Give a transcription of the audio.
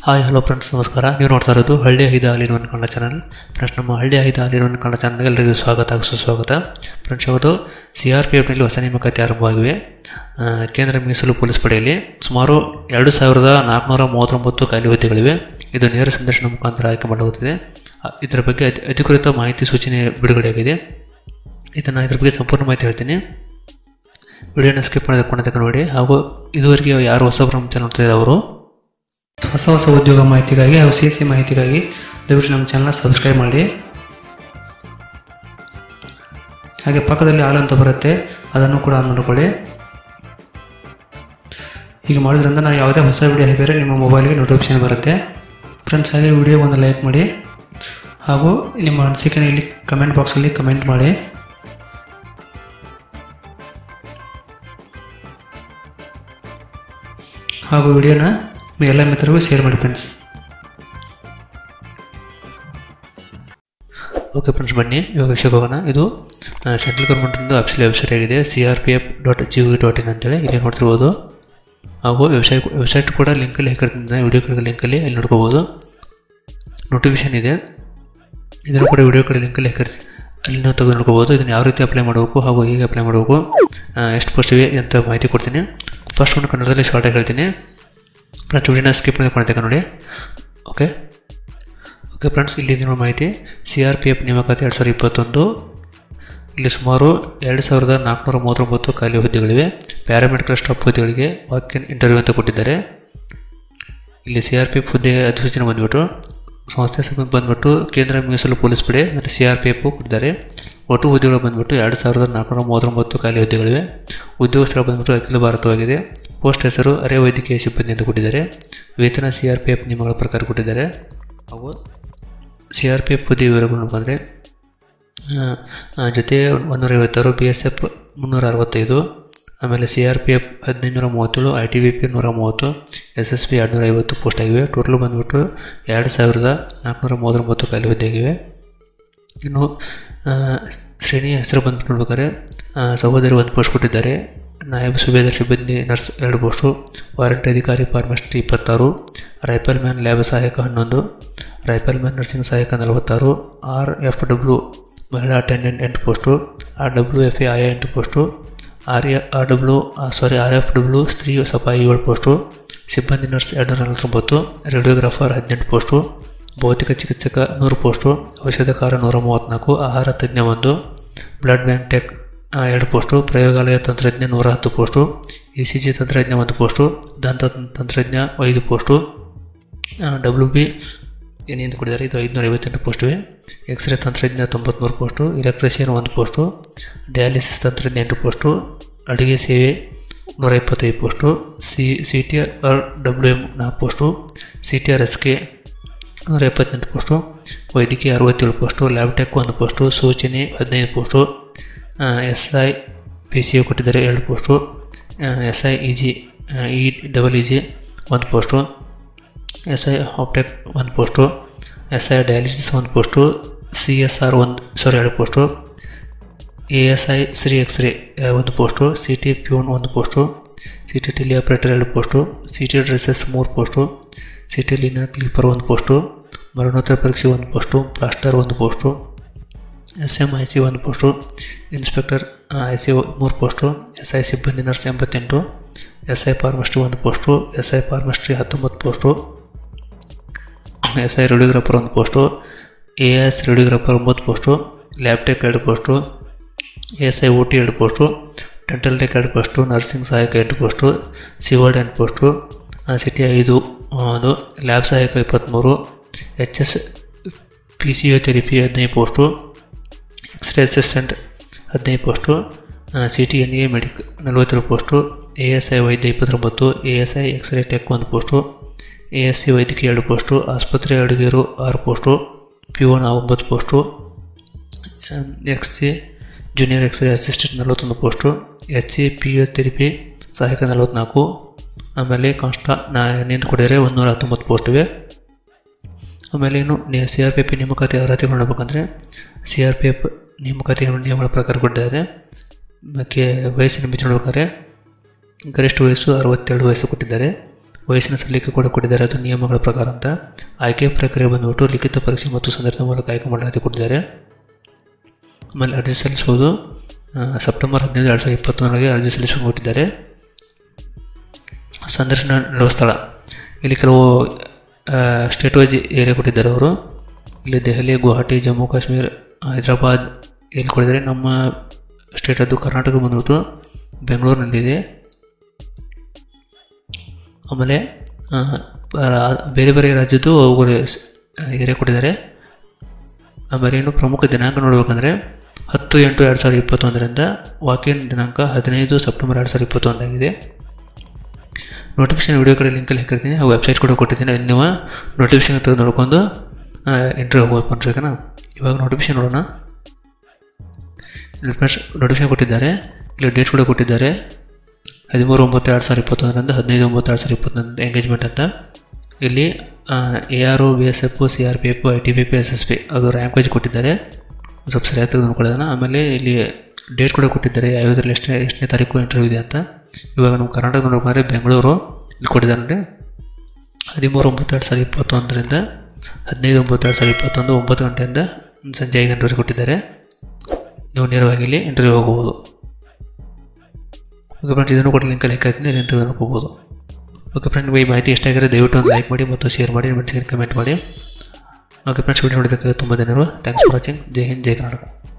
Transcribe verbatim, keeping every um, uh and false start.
Hi hello friends, ನಮಸ್ಕಾರ. ನೀವು ನೋಡ್ತಾ ಇರೋದು ಹಳ್ಳಿ ಐದು ಹಾಲಿನ ಒಂದು ಕನ್ನಡ ಚಾನಲ್. ಫ್ರೆಂಡ್ಸ್, ನಮ್ಮ ಹಳ್ಳಿ ಐದು ಹಾಲಿನ ಒಂದು ಕನ್ನಡ ಚಾನಲ್ಗೆ ಎಲ್ಲರಿಗೂ ಸ್ವಾಗತ ಹಾಗೂ ಸುಸ್ವಾಗತ. ಫ್ರೆಂಡ್ಸ್, ಇವತ್ತು ಸಿ ಆರ್ ಪಿ ಎಫ್ನಲ್ಲಿ ಹೊಸ ನೇಮಕಾತಿ ಆರಂಭವಾಗಿವೆ. ಕೇಂದ್ರ ಮೀಸಲು ಪೊಲೀಸ್ ಪಡೆಯಲ್ಲಿ ಸುಮಾರು ಎರಡು ಸಾವಿರದ ನಾಲ್ಕುನೂರ ಮೂವತ್ತೊಂಬತ್ತು ಖಾಲಿ ಹುದ್ದೆಗಳಿವೆ. ಇದು ನೇರ ಸಂದರ್ಶನ ಮುಖಾಂತರ ಆಯ್ಕೆ ಮಾಡಲಾಗುತ್ತಿದೆ. ಇದರ ಬಗ್ಗೆ ಅಧಿಕೃತ ಮಾಹಿತಿ ಸೂಚನೆ ಬಿಡುಗಡೆಯಾಗಿದೆ. ಇದನ್ನು ಇದ್ರ ಬಗ್ಗೆ ಸಂಪೂರ್ಣ ಮಾಹಿತಿ ಹೇಳ್ತೀನಿ. ವಿಡಿಯೋನ ಸ್ಕಿಪ್ ಮಾಡಿದ ಕೊನೆ ತನಕ ನೋಡಿ. ಹಾಗೂ ಇದುವರೆಗೆ ಯಾರು ಹೊಸ ನಮ್ಮ ಚಾನಲ್ ನೋಡ್ತಿದ್ದಾರೆ ಅವರು ಹೊಸ ಹೊಸ ಉದ್ಯೋಗ ಮಾಹಿತಿಗಾಗಿ ಹಾಗೂ ಸಿ ಎಸ್ ಸಿ ಮಾಹಿತಿಗಾಗಿ ದಯವಿಟ್ಟು ನಮ್ಮ ಚಾನಲ್ನ ಸಬ್ಸ್ಕ್ರೈಬ್ ಮಾಡಿ. ಹಾಗೆ ಪಕ್ಕದಲ್ಲಿ ಆಲ್ ಅಂತ ಬರುತ್ತೆ, ಅದನ್ನು ಕೂಡ ಆನ್ ಮಾಡಿಕೊಳ್ಳಿ. ಹೀಗೆ ಮಾಡೋದ್ರಿಂದ ನಾನು ಯಾವುದೇ ಹೊಸ ವಿಡಿಯೋ ಹಾಕಿದರೆ ನಿಮ್ಮ ಮೊಬೈಲ್ಗೆ ನೋಟಿಫಿಕೇಶನ್ ಬರುತ್ತೆ. ಫ್ರೆಂಡ್ಸ್, ಹಾಗೆ ವಿಡಿಯೋ ಒಂದು ಲೈಕ್ ಮಾಡಿ ಹಾಗೂ ನಿಮ್ಮ ಅನಿಸಿಕೆನ ಇಲ್ಲಿ ಕಮೆಂಟ್ ಬಾಕ್ಸಲ್ಲಿ ಕಮೆಂಟ್ ಮಾಡಿ. ಹಾಗೂ ವಿಡಿಯೋನ ಎಲ್ಲ ಮಿತ್ರರಿಗೂ ಶೇರ್ ಮಾಡಿ ಫ್ರೆಂಡ್ಸ್. ಓಕೆ ಫ್ರೆಂಡ್ಸ್, ಬನ್ನಿ ಇವಾಗ ವಿಷಯಕ್ಕೆ ಹೋಗೋಣ. ಇದು ಸೆಂಟ್ರಲ್ ಗೌರ್ಮೆಂಟಿಂದು ಅಫಿಷಿಯಲ್ ವೆಬ್ಸೈಟ್ ಆಗಿದೆ, C R P F dot G V dot in ಅಂತೇಳಿ ಇಲ್ಲಿ ನೋಡ್ತಿರ್ಬೋದು. ಹಾಗೂ ವೆಬ್ಸೈಟ್ ವೆಬ್ಸೈಟ್ ಕೂಡ ಲಿಂಕಲ್ಲಿ ಹಾಕಿರ್ತೀನಿ, ವಿಡಿಯೋ ಕಡೆ ಲಿಂಕಲ್ಲಿ ಅಲ್ಲಿ ನೋಡ್ಕೋಬೋದು. ನೋಟಿಫಿಕೇಶನ್ ಇದೆ, ಇದನ್ನು ಕೂಡ ವಿಡಿಯೋ ಕಡೆ ಲಿಂಕಲ್ಲಿ ಹಾಕಿರ್ತೀನಿ, ಅಲ್ಲಿ ನಾವು ತೆಗೆದು ನೋಡ್ಕೋಬೋದು. ಇದನ್ನು ಯಾವ ರೀತಿ ಅಪ್ಲೈ ಮಾಡಬೇಕು ಹಾಗೂ ಹೇಗೆ ಅಪ್ಲೈ ಮಾಡಬೇಕು, ಎಷ್ಟು ಪೋಸ್ಟ್ ಇವೆ ಅಂತ ಮಾಹಿತಿ ಕೊಡ್ತೀನಿ. ಫಸ್ಟ್ ಒಂದು ಕನ್ನಡದಲ್ಲಿ ಶಾರ್ಟಾಗಿ ಹೇಳ್ತೀನಿ. ಫ್ರೆಂಡ್ಸ್, ವಿಡಿಯೋನ ಸ್ಕಿಪ್ ಮಾಡ್ತೇವೆ ನೋಡಿ. ಓಕೆ ಓಕೆ ಫ್ರೆಂಡ್ಸ್, ಇಲ್ಲಿ ನಿಮ್ಮ ಮಾಹಿತಿ ಸಿ ಆರ್ ಪಿ ಎಫ್ ನೇಮಕಾತಿ ಎರಡು ಸಾವಿರದ ಇಪ್ಪತ್ತೊಂದು. ಇಲ್ಲಿ ಸುಮಾರು ಎರಡು ಸಾವಿರದ ನಾಲ್ಕುನೂರ ಮೂವತ್ತೊಂಬತ್ತು ಖಾಲಿ ಹುದ್ದೆಗಳಿವೆ. ಪ್ಯಾರಾಮೆಡಿಕಲ್ ಸ್ಟಾಫ್ ಹುದ್ದೆಗಳಿಗೆ ವಾಕ್ ಇನ್ ಇಂಟರ್ವ್ಯೂ ಅಂತ ಕೊಟ್ಟಿದ್ದಾರೆ. ಇಲ್ಲಿ ಸಿ ಆರ್ ಪಿ ಎಫ್ ಹುದ್ದೆ ಅಧಿಸೂಚನೆ ಬಂದುಬಿಟ್ಟು ಸಂಸ್ಥೆ ಸಂಬಂಧ ಬಂದುಬಿಟ್ಟು ಕೇಂದ್ರ ಮೀಸಲು ಪೊಲೀಸ್ ಪಡೆ ಅಂದರೆ ಸಿ ಆರ್ ಪಿ ಎಫ್ ಕೊಟ್ಟಿದ್ದಾರೆ. ಒಟ್ಟು ಹುದ್ದೆಗಳು ಬಂದುಬಿಟ್ಟು ಎರಡು ಸಾವಿರದ ನಾಲ್ಕುನೂರ ಮೂವತ್ತೊಂಬತ್ತು ಖಾಲಿ ಹುದ್ದೆಗಳಿವೆ. ಉದ್ಯೋಗ ಸ್ಥಳ ಬಂದುಬಿಟ್ಟು ಅಖಿಲ ಭಾರತವಾಗಿದೆ. ಪೋಸ್ಟ್ ಹೆಸರು ಅರೆ ವೈದ್ಯಕೀಯ ಸಿಬ್ಬಂದಿ ಅಂತ ಕೊಟ್ಟಿದ್ದಾರೆ. ವೇತನ ಸಿ ಆರ್ ಪಿ ಎಫ್ ನಿಯಮಗಳ ಪ್ರಕಾರ ಕೊಟ್ಟಿದ್ದಾರೆ. ಹಾಗೂ ಸಿ ಆರ್ ಪಿ ಎಫ್ ಹುದ್ದೆ ವಿವರಗಳು ಬಂದರೆ ಜೊತೆ ಒಂದೂರ ಐವತ್ತಾರು, ಬಿ ಎಸ್ ಎಫ್ ಮುನ್ನೂರ ಅರವತ್ತೈದು, ಆಮೇಲೆ ಸಿ ಆರ್ ಪಿ ಎಫ್ ಹದಿನೈದುನೂರ ಮೂವತ್ತೇಳು, ಐ ಟಿ ಬಿ ಪಿ ನೂರ ಮೂವತ್ತು, ಎಸ್ ಎಸ್ ಪಿ ಎರಡುನೂರ ಐವತ್ತು ಪೋಸ್ಟ್ ಆಗಿವೆ. ಟೋಟಲ್ ಬಂದುಬಿಟ್ಟು ಎರಡು ಸಾವಿರದ ನಾಲ್ಕುನೂರ ಮೂವತ್ತೊಂಬತ್ತು ಖಾಲಿ ಹುದ್ದೆ ಆಗಿವೆ. ಇನ್ನು ಶ್ರೇಣಿಯ ಹೆಸರು ಬಂದು ನೋಡ್ಬೇಕಾದ್ರೆ ಸಹೋದರಿ ಒಂದು ಪೋಸ್ಟ್ ಕೊಟ್ಟಿದ್ದಾರೆ. ನಾಯಬ್ ಸುಬೇದಾರ್ ಸಿಬ್ಬಂದಿ ನರ್ಸ್ ಎರಡು ಪೋಸ್ಟು, ವಾರಂಟಿ ಅಧಿಕಾರಿ ಫಾರ್ಮಸಿಸ್ಟ್ ಇಪ್ಪತ್ತಾರು, ರೈಫಲ್ ಮ್ಯಾನ್ ಲ್ಯಾಬ್ ಸಹಾಯಕ ಹನ್ನೊಂದು, ರೈಫಲ್ ಮ್ಯಾನ್ ನರ್ಸಿಂಗ್ ಸಹಾಯಕ ನಲವತ್ತಾರು, ಆರ್ ಎಫ್ ಡಬ್ಲ್ಯೂ ಮಹಿಳಾ ಅಟೆಂಡೆಂಟ್ ಎಂಟು post, R W F A ಆಯಾ ಎಂಟು post, R A R W sorry R F W ಸ್ತ್ರೀ ಸಫಾಯಿ ಏಳು ಪೋಸ್ಟು, ಸಿಬ್ಬಂದಿ ನರ್ಸ್ ಎರಡು ನಲವತ್ತೊಂಬತ್ತು, ರೇಡಿಯೋಗ್ರಾಫರ್ ಹದಿನೆಂಟು ಪೋಸ್ಟು, ಭೌತಿಕ ಚಿಕಿತ್ಸಕ ನೂರು ಪೋಸ್ಟು, ಔಷಧಕಾರ ನೂರ ಮೂವತ್ತ್ನಾಲ್ಕು, ಆಹಾರ ತಜ್ಞ ಒಂದು, ಬ್ಲಡ್ ಬ್ಯಾಂಕ್ ಟೆಕ್ ಎರಡು ಪೋಸ್ಟು, ಪ್ರಯೋಗಾಲಯ ತಂತ್ರಜ್ಞ ನೂರ ಹತ್ತು ಪೋಸ್ಟು, ಇ ಸಿ ಜಿ ತಂತ್ರಜ್ಞ ಒಂದು ಪೋಸ್ಟು, ದಂತ ತಂತ್ರಜ್ಞ ಐದು ಪೋಸ್ಟು, ಡಬ್ಲ್ಯೂ ಬಿ ಏನೇನು ಕೊಟ್ಟಿದ್ದಾರೆ ಇದು ಐದುನೂರ ಐವತ್ತೆಂಟು ಪೋಸ್ಟಿವೆ, ಎಕ್ಸ್ರೇ ತಂತ್ರಜ್ಞ ತೊಂಬತ್ತ್ಮೂರು ಪೋಸ್ಟು, ಎಲೆಕ್ಟ್ರಿಷಿಯನ್ ಒಂದು ಪೋಸ್ಟು, ಡಯಾಲಿಸಿಸ್ ತಂತ್ರಜ್ಞ ಎಂಟು ಪೋಸ್ಟು, ಅಡುಗೆ ಸೇವೆ ನೂರ ಇಪ್ಪತ್ತೈದು post, C C T R W M ನಾಲ್ಕು post, C T R S K ನೂರ ಎಪ್ಪತ್ತೆಂಟು ಪೋಸ್ಟು, ವೈದ್ಯಕೀಯ ಅರವತ್ತೇಳು ಪೋಸ್ಟು, ಲ್ಯಾಬ್ ಟೆಕ್ ಒಂದು ಪೋಸ್ಟು, ಸೂಚನೆ ಹದಿನೈದು post, S I P C U ಕೊಟ್ಟಿದ್ದಾರೆ ಎರಡು post, S I E G E double E G ಒಂದು ಪೋಸ್ಟು, ಎಸ್ ಐ ಹಾಪ್ಟೆಕ್ ಒಂದು ಪೋಸ್ಟು, ಎಸ್ ಐ ಡಯಾಲಿಸಿಸ್ ಒಂದು ಪೋಸ್ಟು, ಸಿ ಎಸ್ ಆರ್ ಒಂದು ಸಾರಿ ಎರಡು ಪೋಸ್ಟು, ಎ ಎಸ್ ಐ ಶ್ರೀ x-ray ಒಂದು ಪೋಸ್ಟು, ಸಿ ಟಿ ಪ್ಯೂನ್ ಒಂದು post, C T tele operator ಎರಡು ಪೋಸ್ಟು, ಸಿ ಟಿ ಡ್ರೆಸ್ಸಸ್ ಮೂರು post, C T linen keeper ಒಂದು post, ಮರಣೋತ್ತರ ಪರೀಕ್ಷೆ ಒಂದು ಪೋಸ್ಟು, ಪ್ಲಾಸ್ಟರ್ ಒಂದು post, S M I C ಒಂದು ಪೋಸ್ಟು, ಇನ್ಸ್ಪೆಕ್ಟರ್ ಐ ಸಿ ಮೂರು ಪೋಸ್ಟು, ಎಸ್ ಐ ಸಿಬ್ಬಂದಿ ನರ್ಸ್ ಎಂಬತ್ತೆಂಟು, ಎಸ್ ಐ ಫಾರ್ಮಸ್ಟ್ರಿ ಒಂದು ಪೋಸ್ಟು, ಎಸ್ ಐ ಫಾರ್ಮಸ್ಟ್ರಿ ಹತ್ತೊಂಬತ್ತು ಪೋಸ್ಟು, ಎಸ್ ಐ ರೇಡಿಯೋಗ್ರಾಫರ್ ಒಂದು ಪೋಸ್ಟು, ಎ ಎಸ್ ರೇಡಿಯೋಗ್ರಾಫರ್ ಒಂಬತ್ತು ಪೋಸ್ಟು, ಲ್ಯಾಬ್ ಟೆಕ್ ಎರಡು post, S I O T ಎರಡು post, dental tech ಎರಡು ಪೋಸ್ಟು, ನರ್ಸಿಂಗ್ ಸಹಾಯಕ ಎಂಟು ಪೋಸ್ಟು, ಸಿವರ್ಡ್ ಎಂಟು ಪೋಸ್ಟು, ಸಿ ಟಿ ಐದು ಒಂದು, ಲ್ಯಾಬ್ ಸಹಾಯಕ ಇಪ್ಪತ್ತ್ಮೂರು, ಎಚ್ ಎಸ್ ಫಿಸಿಯೋಥೆರಪಿ ಹದಿನೈದು ಪೋಸ್ಟು, ಎಕ್ಸ್ರೇ ಅಸಿಸ್ಟೆಂಟ್ ಹದಿನೈದು post, C T N A medic ನಲವತ್ತೇಳು ಪೋಸ್ಟು, ಎ ಎಸ್ ಐ ವೈದ್ಯ ಇಪ್ಪತ್ತೊಂಬತ್ತು, A S I x ray tech ಒಂದು ಪೋಸ್ಟು, ಎ ಎಸ್ ಸಿ ವೈದ್ಯಕೀಯ ಎರಡು ಪೋಸ್ಟು, ಆಸ್ಪತ್ರೆ ಅಡುಗೆರು ಆರು ಪೋಸ್ಟು, ಪಿ ಒನ್ ಒಂಬತ್ತು post, X C junior x ray assistant ನಲವತ್ತೊಂದು ಪೋಸ್ಟು, ಎಚ್ ಸಿ ಫಿಸಿಯೋಥೆರಪಿ ಸಹಾಯಕ ನಲವತ್ತ್ನಾಲ್ಕು, ಆಮೇಲೆ ಕಾನ್ಸ್ಟಾ ನಾ ನಿಂತು ಕೊಡಿದರೆ ಒಂದೂರ ಹತ್ತೊಂಬತ್ತು ಪೋಸ್ಟ್ ಇವೆ. ಆಮೇಲೆ ಇನ್ನು ಸಿ ಆರ್ ಪಿ ಎಫ್ ನೇಮಕಾತಿ ಅರ್ಹತೆ ನೋಡಬೇಕಂದ್ರೆ ಸಿ ಆರ್ ಪಿ ಎಫ್ ನೇಮಕಾತಿ ನಿಯಮಗಳ ಪ್ರಕಾರ ಕೊಟ್ಟಿದ್ದಾರೆ. ವಯಸ್ಸಿನ ಮಿತಿ ನೋಡ್ಬೇಕಾದ್ರೆ ಗರಿಷ್ಠ ವಯಸ್ಸು ಅರವತ್ತೆರಡು ವಯಸ್ಸು ಕೊಟ್ಟಿದ್ದಾರೆ. ವಯಸ್ಸಿನ ಸಲ್ಲಿಕೆ ಕೂಡ ಕೊಟ್ಟಿದ್ದಾರೆ, ಅದು ನಿಯಮಗಳ ಪ್ರಕಾರ ಅಂತ. ಆಯ್ಕೆ ಪ್ರಕ್ರಿಯೆ ಬಂದುಬಿಟ್ಟು ಲಿಖಿತ ಪರೀಕ್ಷೆ ಮತ್ತು ಸಂದರ್ಶನ ಮೂಲಕ ಆಯ್ಕೆ ಮಾಡಲಾಗಿ ಕೊಟ್ಟಿದ್ದಾರೆ. ಆಮೇಲೆ ಅರ್ಜಿ ಸಲ್ಲಿಸುವುದು ಸೆಪ್ಟೆಂಬರ್ ಹದಿನೈದು ಎರಡು ಸಾವಿರದ ಇಪ್ಪತ್ತೊಂದರೊಳಗೆ ಅರ್ಜಿ ಸಲ್ಲಿಸುವುದು ಕೊಟ್ಟಿದ್ದಾರೆ. ಸಂದರ್ಶನ ನಡೆಯುವ ಸ್ಥಳ ಇಲ್ಲಿ ಕೆಲವು ಸ್ಟೇಟ್ ವೈಸ್ ಏರಿಯಾ ಕೊಟ್ಟಿದ್ದಾರೆ ಅವರು. ಇಲ್ಲಿ ದೆಹಲಿ, ಗುವಾಹಟಿ, ಜಮ್ಮು ಕಾಶ್ಮೀರ, ಹೈದರಾಬಾದ್ ಎಲ್ಲಿ ಕೊಟ್ಟಿದ್ದಾರೆ. ನಮ್ಮ ಸ್ಟೇಟ್ ಅದು ಕರ್ನಾಟಕ ಬಂದ್ಬಿಟ್ಟು ಬೆಂಗಳೂರಿನಲ್ಲಿದೆ. ಆಮೇಲೆ ಬೇರೆ ಬೇರೆ ರಾಜ್ಯದ್ದು ಅವುಗಳ ಏರಿಯಾ ಕೊಟ್ಟಿದ್ದಾರೆ. ಆಮೇಲೆ ಇನ್ನು ಪ್ರಮುಖ ದಿನಾಂಕ ನೋಡಬೇಕಂದ್ರೆ ಹತ್ತು ಎಂಟು ಎರಡು ಸಾವಿರದ ಇಪ್ಪತ್ತೊಂದರಿಂದ ವಾಕಿನ್ ದಿನಾಂಕ ಹದಿನೈದು ಸೆಪ್ಟೆಂಬರ್ ಎರಡು ಸಾವಿರದ ಇಪ್ಪತ್ತೊಂದಾಗಿದೆ. ನೋಟಿಫಿಕೇಶನ್ ವಿಡಿಯೋ ಕಡೆ ಲಿಂಕಲ್ಲಿ ಹಾಕಿರ್ತೀನಿ, ಆ ವೆಬ್ಸೈಟ್ ಕೂಡ ಕೊಟ್ಟಿದ್ದೀನಿ. ಅಲ್ಲಿ ನೀವು ನೋಟಿಫಿಕೇಶನ್ ತೆಗೆದು ನೋಡ್ಕೊಂಡು ಇಂಟರ್ವ್ಯೂ ಹೋಗ್ಬೇಕು ಅನ್ಸೋಕನ. ಇವಾಗ ನೋಟಿಫಿಕೇಶನ್ ನೋಡೋಣ. ನೋಟಿಫಿಕೇಶನ್ ಕೊಟ್ಟಿದ್ದಾರೆ, ಇಲ್ಲಿ ಡೇಟ್ ಕೂಡ ಕೊಟ್ಟಿದ್ದಾರೆ. ಹದಿಮೂರು ಒಂಬತ್ತು ಎರಡು ಸಾವಿರದ ಇಪ್ಪತ್ತೊಂದರಿಂದ ಹದಿನೈದು ಒಂಬತ್ತು ಎರಡು ಸಾವಿರದ ಇಪ್ಪತ್ತೊಂದು ಎಂಗೇಜ್ಮೆಂಟ್ ಅಂತ. ಇಲ್ಲಿ A R O, B S F, C R P F, I T B P, S S P ಅದು ರ್ಯಾಂಕ್ ವೈಸ್ ಕೊಟ್ಟಿದ್ದಾರೆ. ಸ್ವಲ್ಪ ಸರಿಯಾಗಿ ತೆಗೆದು ನೋಡ್ಕೊಳ್ಳೋಣ. ಆಮೇಲೆ ಇಲ್ಲಿ ಡೇಟ್ ಕೂಡ ಕೊಟ್ಟಿದ್ದಾರೆ, ಯಾವ್ಯಾವ್ದ್ರಲ್ಲಿ ಎಷ್ಟನೇ ಎಷ್ಟನೇ ತಾರೀಕು ಇಂಟರ್ವ್ಯೂ ಇದೆ ಅಂತ. ಇವಾಗ ನಮ್ಮ ಕರ್ನಾಟಕ ನೋಡ್ಕೊಂಡ್ರೆ ಬೆಂಗಳೂರು ಇಲ್ಲಿ ಕೊಟ್ಟಿದ್ದಾರೆ ನೋಡಿ. ಹದಿಮೂರು ಒಂಬತ್ತು ಎರಡು ಸಾವಿರದ ಇಪ್ಪತ್ತೊಂದರಿಂದ ಹದಿನೈದು ಒಂಬತ್ತು ಎರಡು ಸಾವಿರದ ಇಪ್ಪತ್ತೊಂದು ಒಂಬತ್ತು ಗಂಟೆಯಿಂದ ಸಂಜೆ ಐದು ಗಂಟೆವರೆಗೆ ಕೊಟ್ಟಿದ್ದಾರೆ. ನೀವು ನೇರವಾಗಿ ಇಲ್ಲಿ ಇಂಟರ್ವ್ಯೂ ಹೋಗ್ಬೋದು. ಓಕೆ ಫ್ರೆಂಡ್ಸ್, ಇದನ್ನು ಕೂಡ ಲಿಂಕಲ್ಲಿ ಹಾಕಿರ್ತೀನಿ, ಇದನ್ನು ತೆಗೆದು ನೋಡ್ಕೋಬೋದು. ಓಕೆ ಫ್ರೆಂಡ್, ಈ ಮಾಹಿತಿ ಎಷ್ಟಾಗಿರೋ ದಯವಿಟ್ಟು ಒಂದು ಲೈಕ್ ಮಾಡಿ ಮತ್ತು ಶೇರ್ ಮಾಡಿ, ಮೆನ್ಸಿಗೆ ಕಮೆಂಟ್ ಮಾಡಿ. ಓಕೆ ಫ್ರೆಂಡ್ಸ್, ವಿಡಿಯೋ ನೋಡಿದ್ದಕ್ಕೆ ತುಂಬ ಧನ್ಯವಾದ. Thanks for watching. ಜೈ ಹಿಂದ್, ಜೈ ಕರ್ನಾಟಕ.